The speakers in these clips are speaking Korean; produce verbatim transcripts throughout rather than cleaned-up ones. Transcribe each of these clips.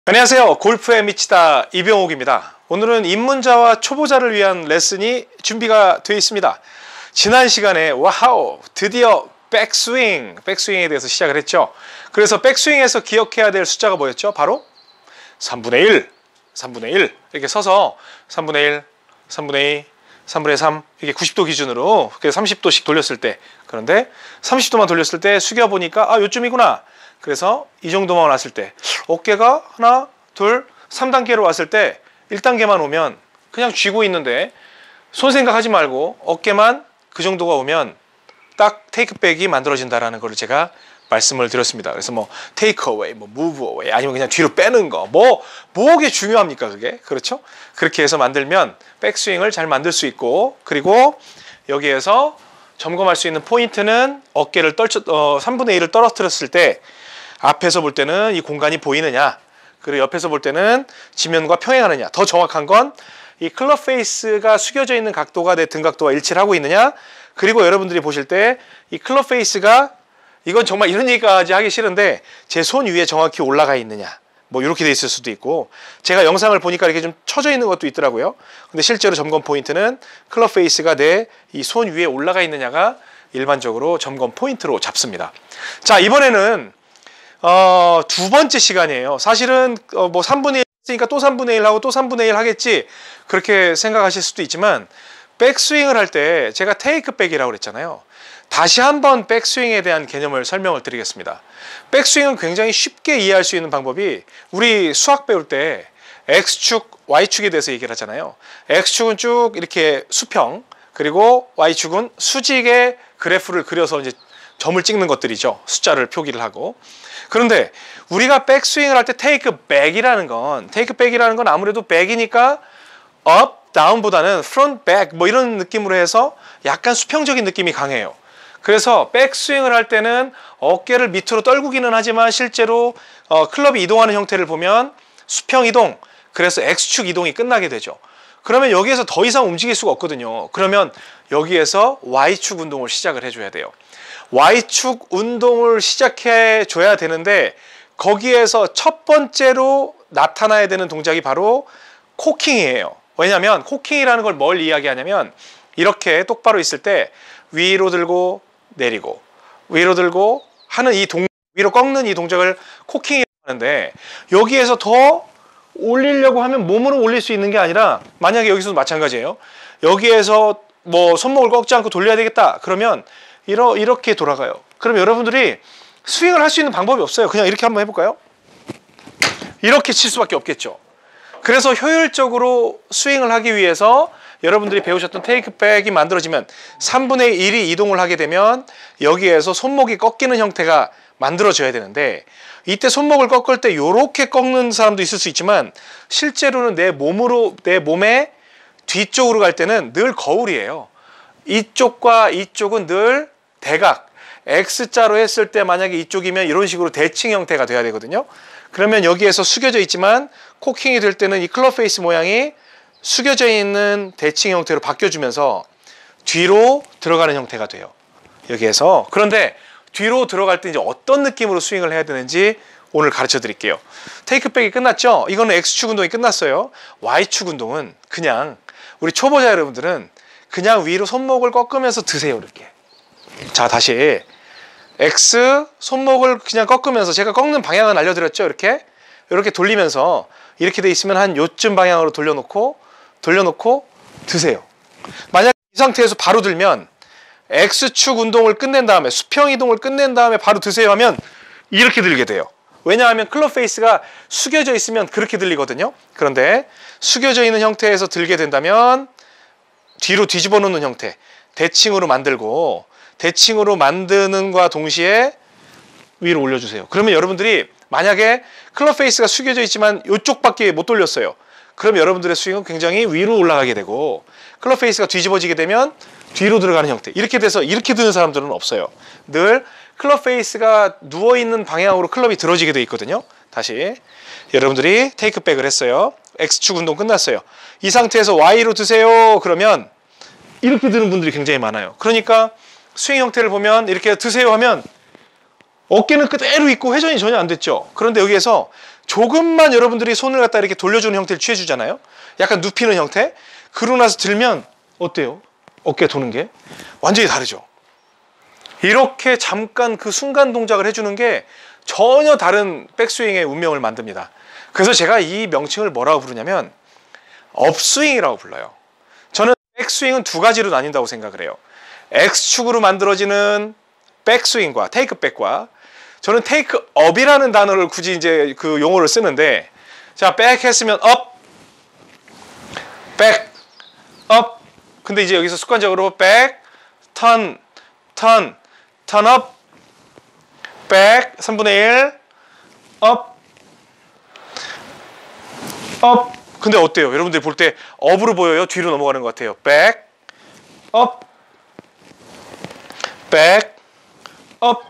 안녕하세요. 골프에 미치다 이병옥입니다. 오늘은 입문자와 초보자를 위한 레슨이 준비가 되어 있습니다. 지난 시간에 와우 드디어 백스윙 백스윙에 대해서 시작을 했죠. 그래서 백스윙에서 기억해야 될 숫자가 뭐였죠? 바로 삼분의 일 삼분의 일 이렇게 서서 삼분의 일 삼분의 이 삼분의 삼 이게 구십 도 기준으로 삼십 도씩 돌렸을 때, 그런데 삼십 도만 돌렸을 때 숙여보니까 아 요쯤이구나. 그래서 이 정도만 왔을 때 어깨가 하나 둘 삼 단계로 왔을 때 일 단계만 오면 그냥 쥐고 있는데 손 생각하지 말고 어깨만 그 정도가 오면 딱 테이크백이 만들어진다라는 걸 제가 말씀을 드렸습니다. 그래서 뭐 테이크 어웨이, 뭐 무브 어웨이, 아니면 그냥 뒤로 빼는 거, 뭐 뭐게 중요합니까 그게? 그렇죠? 그렇게 해서 만들면 백스윙을 잘 만들 수 있고, 그리고 여기에서 점검할 수 있는 포인트는 어깨를 떨쳐 어, 삼분의 일을 떨어뜨렸을 때 앞에서 볼 때는 이 공간이 보이느냐, 그리고 옆에서 볼 때는 지면과 평행하느냐. 더 정확한 건 이 클럽 페이스가 숙여져 있는 각도가 내 등 각도와 일치를 하고 있느냐, 그리고 여러분들이 보실 때 이 클럽 페이스가, 이건 정말 이런 얘기까지 하기 싫은데 제 손 위에 정확히 올라가 있느냐, 뭐 이렇게 돼 있을 수도 있고, 제가 영상을 보니까 이렇게 좀 쳐져 있는 것도 있더라고요. 근데 실제로 점검 포인트는 클럽 페이스가 내 이 손 위에 올라가 있느냐가 일반적으로 점검 포인트로 잡습니다. 자, 이번에는 어, 두 번째 시간이에요. 사실은 어, 뭐 삼분의 일 했으니까 또 삼분의 일 하고 또 삼분의 일 하겠지, 그렇게 생각하실 수도 있지만, 백스윙을 할 때 제가 테이크백이라고 그랬잖아요. 다시 한번 백스윙에 대한 개념을 설명을 드리겠습니다. 백스윙은 굉장히 쉽게 이해할 수 있는 방법이, 우리 수학 배울 때 X축, Y축에 대해서 얘기를 하잖아요. X축은 쭉 이렇게 수평, 그리고 Y축은 수직의 그래프를 그려서 이제 점을 찍는 것들이죠. 숫자를 표기를 하고. 그런데 우리가 백스윙을 할 때 테이크 백이라는 건, 테이크 백이라는 건 아무래도 백이니까 업, 다운보다는 프론트, 백 뭐 이런 느낌으로 해서 약간 수평적인 느낌이 강해요. 그래서 백스윙을 할 때는 어깨를 밑으로 떨구기는 하지만 실제로 어, 클럽이 이동하는 형태를 보면 수평 이동, 그래서 X축 이동이 끝나게 되죠. 그러면 여기에서 더 이상 움직일 수가 없거든요. 그러면 여기에서 Y축 운동을 시작을 해줘야 돼요. Y축 운동을 시작해 줘야 되는데, 거기에서 첫 번째로 나타나야 되는 동작이 바로 코킹이에요. 왜냐하면 코킹이라는 걸 뭘 이야기하냐면, 이렇게 똑바로 있을 때 위로 들고 내리고 위로 들고 하는 이 동 위로 꺾는 이 동작을 코킹이라고 하는데, 여기에서 더 올리려고 하면 몸으로 올릴 수 있는 게 아니라, 만약에 여기서도 마찬가지예요. 여기에서 뭐 손목을 꺾지 않고 돌려야 되겠다 그러면 이러, 이렇게 돌아가요. 그럼 여러분들이 스윙을 할 수 있는 방법이 없어요. 그냥 이렇게 한번 해볼까요? 이렇게 칠 수밖에 없겠죠. 그래서 효율적으로 스윙을 하기 위해서 여러분들이 배우셨던 테이크백이 만들어지면, 삼분의 일이 이동을 하게 되면 여기에서 손목이 꺾이는 형태가 만들어져야 되는데, 이때 손목을 꺾을 때 이렇게 꺾는 사람도 있을 수 있지만, 실제로는 내 몸으로, 내 몸의 뒤쪽으로 갈 때는 늘 거울이에요. 이쪽과 이쪽은 늘 대각, X자로 했을 때 만약에 이쪽이면 이런 식으로 대칭 형태가 돼야 되거든요. 그러면 여기에서 숙여져 있지만 코킹이 될 때는 이 클럽 페이스 모양이 숙여져 있는 대칭 형태로 바뀌어주면서 뒤로 들어가는 형태가 돼요. 여기에서. 그런데 뒤로 들어갈 때 이제 어떤 느낌으로 스윙을 해야 되는지 오늘 가르쳐 드릴게요. 테이크백이 끝났죠? 이거는 X축 운동이 끝났어요. Y축 운동은 그냥, 우리 초보자 여러분들은 그냥 위로 손목을 꺾으면서 드세요. 이렇게. 자, 다시 X 손목을 그냥 꺾으면서, 제가 꺾는 방향은 알려드렸죠. 이렇게 이렇게 돌리면서, 이렇게 돼 있으면 한 요쯤 방향으로 돌려놓고 돌려놓고 드세요. 만약 이 상태에서 바로 들면, X축 운동을 끝낸 다음에 수평 이동을 끝낸 다음에 바로 드세요 하면 이렇게 들게 돼요. 왜냐하면 클럽 페이스가 숙여져 있으면 그렇게 들리거든요. 그런데 숙여져 있는 형태에서 들게 된다면 뒤로 뒤집어 놓는 형태, 대칭으로 만들고, 대칭으로 만드는과 동시에 위로 올려주세요. 그러면 여러분들이 만약에 클럽 페이스가 숙여져 있지만 이쪽밖에 못 돌렸어요. 그럼 여러분들의 스윙은 굉장히 위로 올라가게 되고, 클럽 페이스가 뒤집어지게 되면 뒤로 들어가는 형태, 이렇게 돼서 이렇게 드는 사람들은 없어요. 늘 클럽 페이스가 누워있는 방향으로 클럽이 들어지게 돼 있거든요. 다시 여러분들이 테이크백을 했어요. X축 운동 끝났어요. 이 상태에서 Y로 드세요 그러면 이렇게 드는 분들이 굉장히 많아요. 그러니까 스윙 형태를 보면 이렇게 드세요 하면 어깨는 그대로 있고 회전이 전혀 안 됐죠. 그런데 여기에서 조금만 여러분들이 손을 갖다 이렇게 돌려주는 형태를 취해주잖아요. 약간 눕히는 형태. 그러고 나서 들면 어때요? 어깨 도는 게 완전히 다르죠. 이렇게 잠깐 그 순간 동작을 해주는 게 전혀 다른 백스윙의 운명을 만듭니다. 그래서 제가 이 명칭을 뭐라고 부르냐면 업스윙이라고 불러요. 저는 백스윙은 두 가지로 나뉜다고 생각을 해요. X축으로 만들어지는 백스윙과 테이크백과, 저는 테이크업이라는 단어를 굳이 이제 그 용어를 쓰는데, 자, 백 했으면 업, 백, 업. 근데 이제 여기서 습관적으로 백, 턴, 턴, 턴 업, 백, 삼분의 일, 업, 업. 근데 어때요? 여러분들이 볼 때 업으로 보여요? 뒤로 넘어가는 것 같아요? 백, 업, 백, 업,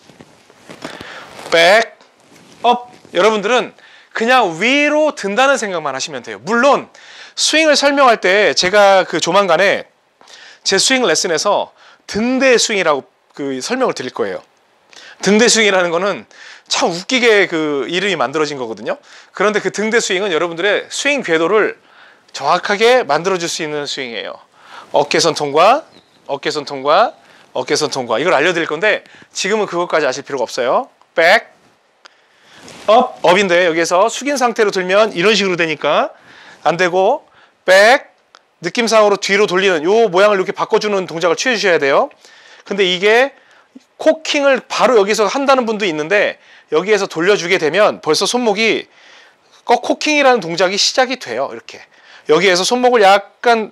백, 업. 여러분들은 그냥 위로 든다는 생각만 하시면 돼요. 물론 스윙을 설명할 때 제가 그 조만간에 제 스윙 레슨에서 등대 스윙이라고 그 설명을 드릴 거예요. 등대 스윙이라는 거는 참 웃기게 그 이름이 만들어진 거거든요. 그런데 그 등대 스윙은 여러분들의 스윙 궤도를 정확하게 만들어줄 수 있는 스윙이에요. 어깨선 통과, 어깨선 통과, 어깨선 통과. 이걸 알려드릴 건데 지금은 그것까지 아실 필요가 없어요. 백, 업, 업인데 여기에서 숙인 상태로 들면 이런 식으로 되니까 안 되고, 백, 느낌상으로 뒤로 돌리는 요 모양을 이렇게 바꿔주는 동작을 취해 주셔야 돼요. 근데 이게 코킹을 바로 여기서 한다는 분도 있는데 여기에서 돌려주게 되면 벌써 손목이 꺾 코킹이라는 동작이 시작이 돼요. 이렇게 여기에서 손목을 약간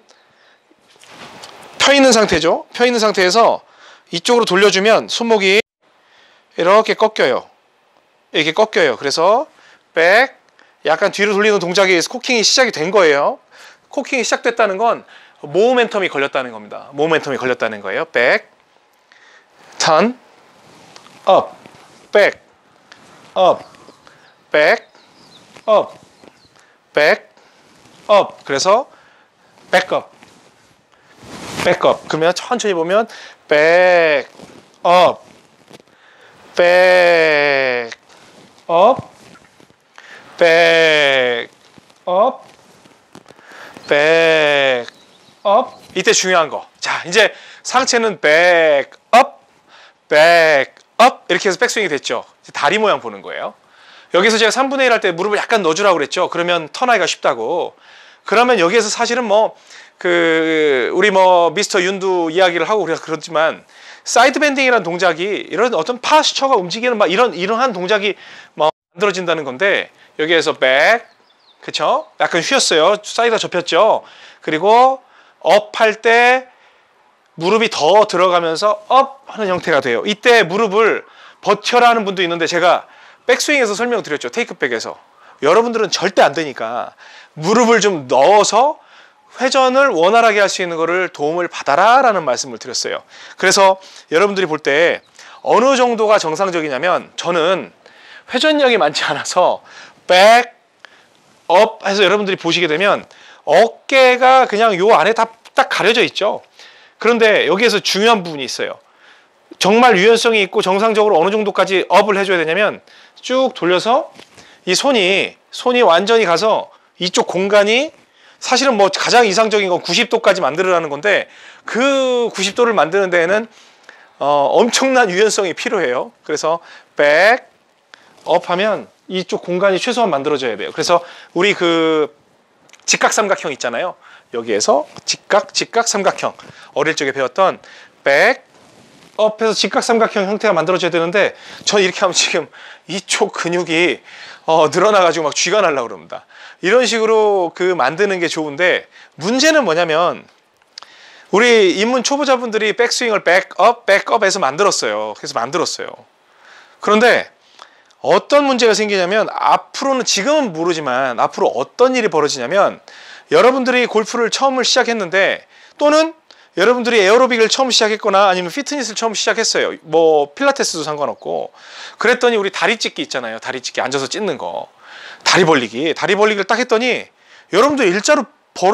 펴 있는 상태죠. 펴 있는 상태에서 이쪽으로 돌려주면 손목이 이렇게 꺾여요. 이렇게 꺾여요. 그래서 백, 약간 뒤로 돌리는 동작이 코킹이 시작이 된 거예요. 코킹이 시작됐다는 건 모멘텀이 걸렸다는 겁니다. 모멘텀이 걸렸다는 거예요. 백, 턴, 업, 백, 업, 백, 업, 백, 업. 그래서 백업, 백업. 그러면 천천히 보면 백, 업, 백, 업, 백, 업, 백, 업. 이때 중요한 거. 자, 이제 상체는 백, 업, 백, 업. 이렇게 해서 백스윙이 됐죠. 다리 모양 보는 거예요. 여기서 제가 삼분의 일 할 때 무릎을 약간 넣어주라고 그랬죠. 그러면 턴하기가 쉽다고. 그러면 여기에서 사실은 뭐 그 우리 뭐 미스터 윤두 이야기를 하고 그래서 그렇지만 사이드 밴딩이라는 동작이 이런 어떤 파스처가 움직이는 막 이런 이러한 동작이 뭐 만들어진다는 건데, 여기에서 백, 그쵸? 약간 휘었어요. 사이드가 접혔죠. 그리고 업 할 때 무릎이 더 들어가면서 업 하는 형태가 돼요. 이때 무릎을 버텨라 하는 분도 있는데 제가 백스윙에서 설명드렸죠. 테이크백에서. 여러분들은 절대 안 되니까 무릎을 좀 넣어서 회전을 원활하게 할 수 있는 거를 도움을 받아라 라는 말씀을 드렸어요. 그래서 여러분들이 볼 때 어느 정도가 정상적이냐면, 저는 회전력이 많지 않아서 백, 업 해서 여러분들이 보시게 되면 어깨가 그냥 요 안에 다 딱 가려져 있죠. 그런데 여기에서 중요한 부분이 있어요. 정말 유연성이 있고 정상적으로 어느 정도까지 업을 해줘야 되냐면, 쭉 돌려서 이 손이 손이 완전히 가서 이쪽 공간이, 사실은 뭐 가장 이상적인 건 구십 도까지 만들어라는 건데 그 구십 도를 만드는 데에는 어, 엄청난 유연성이 필요해요. 그래서 백, 업 하면 이쪽 공간이 최소한 만들어져야 돼요. 그래서 우리 그 직각삼각형 있잖아요. 여기에서 직각, 직각, 삼각형. 어릴 적에 배웠던 백, 업해서 직각삼각형 형태가 만들어져야 되는데, 저 이렇게 하면 지금 이쪽 근육이 어, 늘어나가지고 막 쥐가 날라고 그럽니다. 이런 식으로 그 만드는 게 좋은데, 문제는 뭐냐면 우리 입문 초보자분들이 백스윙을 백업, 백업해서 만들었어요. 그래서 만들었어요. 그런데 어떤 문제가 생기냐면, 앞으로는, 지금은 모르지만 앞으로 어떤 일이 벌어지냐면, 여러분들이 골프를 처음을 시작했는데, 또는 여러분들이 에어로빅을 처음 시작했거나 아니면 피트니스를 처음 시작했어요. 뭐 필라테스도 상관없고. 그랬더니 우리 다리 찢기 있잖아요. 다리 찢기, 앉아서 찢는 거. 다리 벌리기. 다리 벌리기를 딱 했더니 여러분들 일자로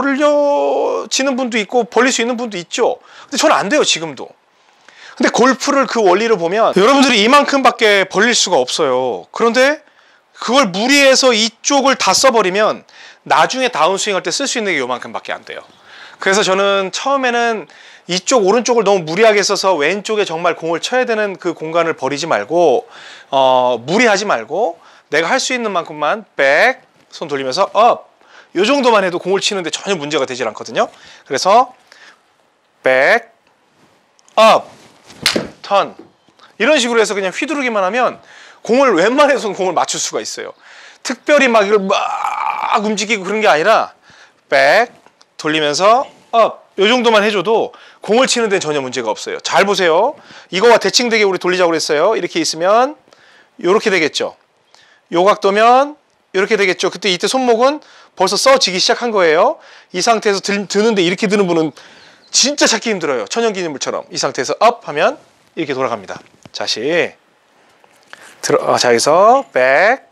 벌려지는 분도 있고 벌릴 수 있는 분도 있죠. 근데 저는 안 돼요, 지금도. 근데 골프를 그 원리로 보면 여러분들이 이만큼밖에 벌릴 수가 없어요. 그런데 그걸 무리해서 이쪽을 다 써버리면 나중에 다운스윙 할 때 쓸 수 있는 게 요만큼밖에 안 돼요. 그래서 저는 처음에는 이쪽 오른쪽을 너무 무리하게 써서 왼쪽에 정말 공을 쳐야 되는 그 공간을 버리지 말고 어, 무리하지 말고 내가 할 수 있는 만큼만 백, 손 돌리면서 업, 요 정도만 해도 공을 치는데 전혀 문제가 되질 않거든요. 그래서 백, 업, 턴 이런 식으로 해서 그냥 휘두르기만 하면 공을 웬만해서는 공을 맞출 수가 있어요. 특별히 막 이걸 막 움직이고 그런 게 아니라 백, 돌리면서 업, 요 정도만 해줘도 공을 치는 데는 전혀 문제가 없어요. 잘 보세요. 이거와 대칭되게 우리 돌리자고 그랬어요. 이렇게 있으면 요렇게 되겠죠. 요 각도면 이렇게 되겠죠. 그때 이때 손목은 벌써 써지기 시작한 거예요. 이 상태에서 들, 드는데 이렇게 드는 분은 진짜 찾기 힘들어요. 천연기념물처럼. 이 상태에서 업 하면 이렇게 돌아갑니다. 다시 들어, 어, 자 여기서 백,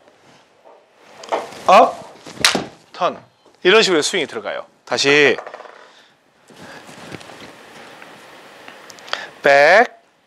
업, 턴 이런 식으로 스윙이 들어가요. 다시 백,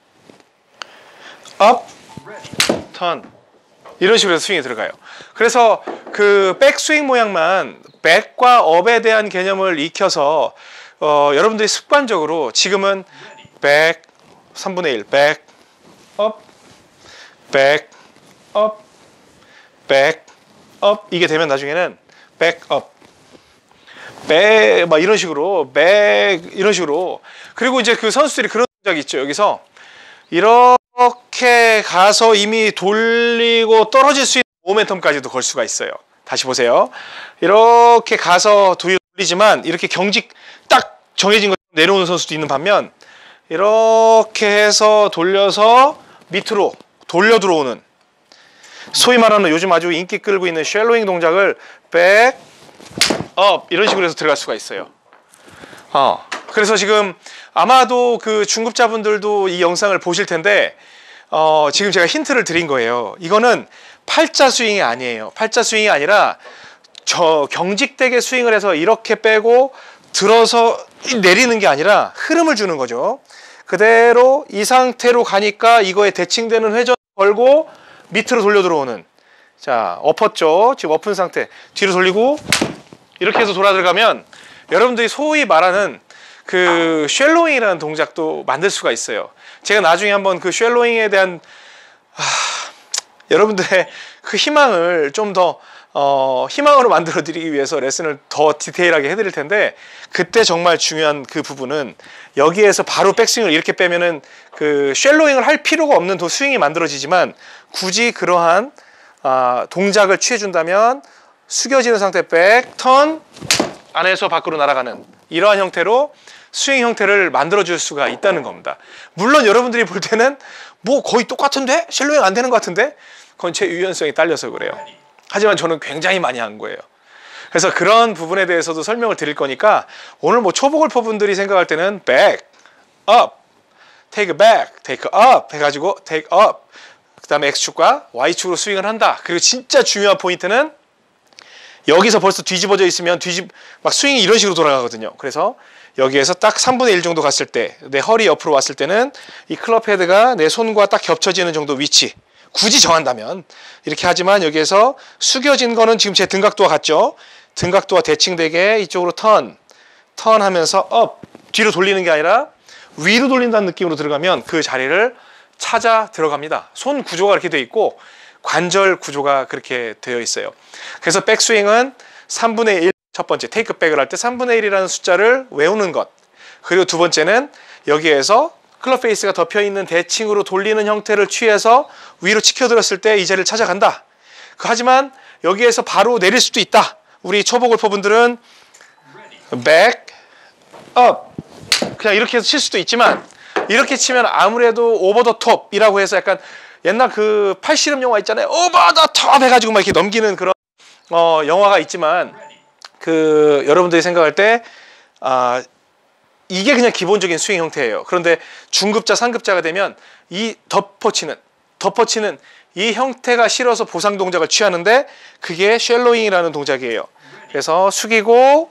업, 턴 이런 식으로 해서 스윙이 들어가요. 그래서 그 백스윙 모양만 백과 업에 대한 개념을 익혀서 어, 여러분들이 습관적으로 지금은 백, 삼분의 일, 백, 업, 백, 업, 백, 업 이게 되면 나중에는 백, 업, 백, 막 이런 식으로 백 이런 식으로 그리고 이제 그 선수들이 그런 동작이 있죠. 여기서 이렇게 가서 이미 돌리고 떨어질 수 있는 모멘텀까지도 걸 수가 있어요. 다시 보세요. 이렇게 가서 돌리지만 이렇게 경직 딱 정해진 거 내려오는 선수도 있는 반면 이렇게 해서 돌려서 밑으로 돌려 들어오는 소위 말하는 요즘 아주 인기 끌고 있는 쉘로잉 동작을 백, 업 이런 식으로 해서 들어갈 수가 있어요. 어. 그래서 지금 아마도 그 중급자분들도 이 영상을 보실 텐데 어, 지금 제가 힌트를 드린 거예요. 이거는 팔자 스윙이 아니에요. 팔자 스윙이 아니라 저 경직되게 스윙을 해서 이렇게 빼고 들어서 내리는 게 아니라 흐름을 주는 거죠. 그대로 이 상태로 가니까 이거에 대칭되는 회전 걸고 밑으로 돌려 들어오는 자 엎었죠. 지금 엎은 상태 뒤로 돌리고 이렇게 해서 돌아 들어가면 여러분들이 소위 말하는 그 쉘로잉이라는 동작도 만들 수가 있어요. 제가 나중에 한번 그 쉘로잉에 대한 아, 여러분들의 그 희망을 좀 더 어, 희망으로 만들어 드리기 위해서 레슨을 더 디테일하게 해드릴 텐데 그때 정말 중요한 그 부분은 여기에서 바로 백스윙을 이렇게 빼면은 그 쉘로잉을 할 필요가 없는 도 스윙이 만들어지지만 굳이 그러한 아, 동작을 취해준다면 숙여지는 상태 백, 턴 안에서 밖으로 날아가는 이러한 형태로 스윙 형태를 만들어줄 수가 있다는 겁니다. 물론 여러분들이 볼 때는 뭐 거의 똑같은데? 쉘로잉 안 되는 것 같은데? 그건 제 유연성이 딸려서 그래요. 하지만 저는 굉장히 많이 한 거예요. 그래서 그런 부분에 대해서도 설명을 드릴 거니까 오늘 뭐 초보 골퍼분들이 생각할 때는 back, up, take back, take up 해가지고 take up 그 다음에 X축과 Y축으로 스윙을 한다. 그리고 진짜 중요한 포인트는 여기서 벌써 뒤집어져 있으면 뒤집 막 스윙이 이런 식으로 돌아가거든요. 그래서 여기에서 딱 삼분의 일 정도 갔을 때 내 허리 옆으로 왔을 때는 이 클럽 헤드가 내 손과 딱 겹쳐지는 정도 위치 굳이 정한다면 이렇게 하지만 여기에서 숙여진 거는 지금 제 등각도와 같죠. 등각도와 대칭되게 이쪽으로 턴 턴하면서 업 뒤로 돌리는 게 아니라 위로 돌린다는 느낌으로 들어가면 그 자리를 찾아 들어갑니다. 손 구조가 그렇게 되어 있고 관절 구조가 그렇게 되어 있어요. 그래서 백스윙은 삼분의 일 첫 번째 테이크백을 할 때 삼분의 일이라는 숫자를 외우는 것 그리고 두 번째는 여기에서 클럽 페이스가 덮여있는 대칭으로 돌리는 형태를 취해서 위로 치켜들었을 때 이 자리를 찾아간다. 하지만 여기에서 바로 내릴 수도 있다. 우리 초보 골퍼분들은 back, up 그냥 이렇게 해서 칠 수도 있지만 이렇게 치면 아무래도 오버 더 톱이라고 해서 약간 옛날 그 팔씨름 영화 있잖아요. 오버 더 톱 해가지고 막 이렇게 넘기는 그런 어, 영화가 있지만 그 여러분들이 생각할 때 아, 이게 그냥 기본적인 스윙 형태예요. 그런데 중급자, 상급자가 되면 이 덮어치는 덮어치는 이 형태가 싫어서 보상 동작을 취하는데 그게 쉘로잉이라는 동작이에요. 그래서 숙이고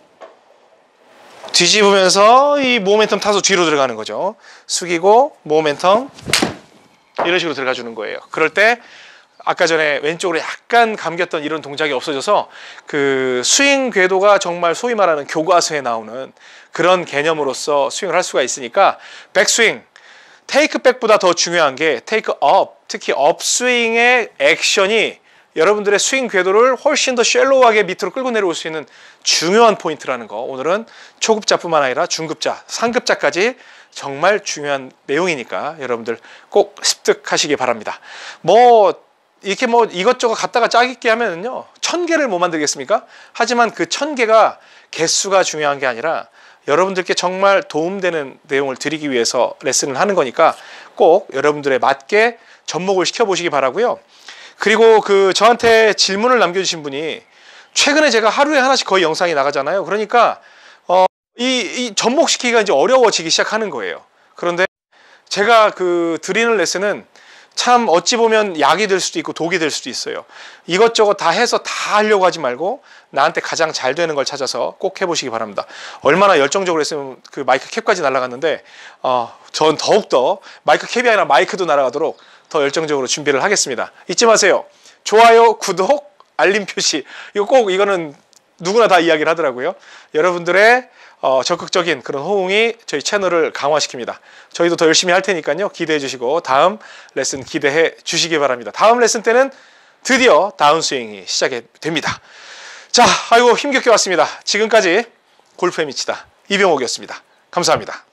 뒤집으면서 이 모멘텀 타서 뒤로 들어가는 거죠. 숙이고 모멘텀 이런 식으로 들어가 주는 거예요. 그럴 때 아까 전에 왼쪽으로 약간 감겼던 이런 동작이 없어져서 그 스윙 궤도가 정말 소위 말하는 교과서에 나오는 그런 개념으로서 스윙을 할 수가 있으니까 백스윙, 테이크백보다 더 중요한 게 테이크업, 특히 업스윙의 액션이 여러분들의 스윙 궤도를 훨씬 더 쉘로우하게 밑으로 끌고 내려올 수 있는 중요한 포인트라는 거, 오늘은 초급자뿐만 아니라 중급자, 상급자까지 정말 중요한 내용이니까 여러분들 꼭 습득하시기 바랍니다. 뭐 이렇게 뭐 이것저것 갖다가 짜깁기 하면은요 천 개를 못 만들겠습니까? 하지만 그 천 개가 개수가 중요한 게 아니라 여러분들께 정말 도움되는 내용을 드리기 위해서 레슨을 하는 거니까 꼭 여러분들에 맞게 접목을 시켜보시기 바라고요. 그리고 그 저한테 질문을 남겨주신 분이 최근에 제가 하루에 하나씩 거의 영상이 나가잖아요. 그러니까 어, 이, 이 접목시키기가 이제 어려워지기 시작하는 거예요. 그런데 제가 그 드리는 레슨은 참 어찌 보면 약이 될 수도 있고 독이 될 수도 있어요. 이것저것 다 해서 다 하려고 하지 말고 나한테 가장 잘 되는 걸 찾아서 꼭 해보시기 바랍니다. 얼마나 열정적으로 했으면 그 마이크 캡까지 날아갔는데 어, 전 더욱더 마이크 캡이 아니라 마이크도 날아가도록 더 열정적으로 준비를 하겠습니다. 잊지 마세요. 좋아요, 구독, 알림 표시. 이거 꼭 이거는 누구나 다 이야기를 하더라고요. 여러분들의 어, 적극적인 그런 호응이 저희 채널을 강화시킵니다. 저희도 더 열심히 할 테니까요. 기대해 주시고 다음 레슨 기대해 주시기 바랍니다. 다음 레슨 때는 드디어 다운스윙이 시작이 됩니다. 자, 아이고 힘겹게 왔습니다. 지금까지 골프에 미치다 이병옥이었습니다. 감사합니다.